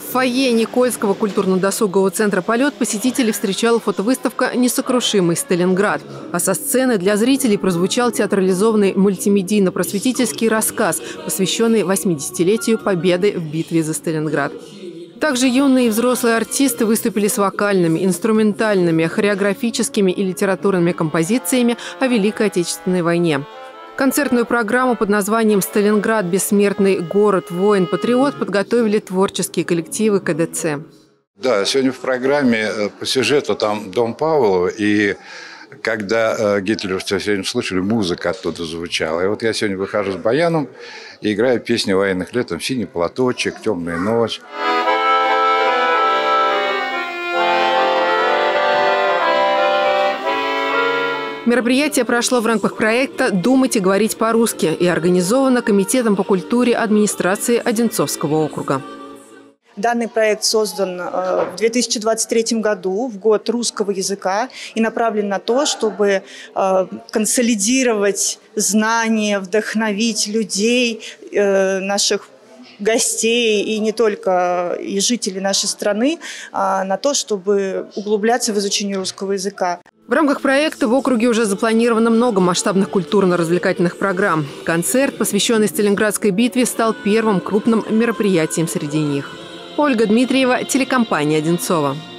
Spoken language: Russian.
В фойе Никольского культурно-досугового центра «Полет» посетителей встречала фотовыставка «Несокрушимый Сталинград». А со сцены для зрителей прозвучал театрализованный мультимедийно-просветительский рассказ, посвященный 80-летию победы в битве за Сталинград. Также юные и взрослые артисты выступили с вокальными, инструментальными, хореографическими и литературными композициями о Великой Отечественной войне. Концертную программу под названием «Сталинград. Бессмертный город. Воин. Патриот» подготовили творческие коллективы КДЦ. Да, сегодня в программе по сюжету там дом Павлова, и когда гитлеровцы сегодня слушали, музыка оттуда звучала. И вот я сегодня выхожу с баяном и играю песни военных лет, там «Синий платочек», «Темная ночь». Мероприятие прошло в рамках проекта «Думать и говорить по-русски» и организовано Комитетом по культуре администрации Одинцовского округа. Данный проект создан в 2023 году, в год русского языка, и направлен на то, чтобы консолидировать знания, вдохновить людей, наших гостей и не только и жителей нашей страны на то, чтобы углубляться в изучение русского языка. В рамках проекта в округе уже запланировано много масштабных культурно-развлекательных программ. Концерт, посвященный Сталинградской битве, стал первым крупным мероприятием среди них. Ольга Дмитриева, телекомпания «Одинцова».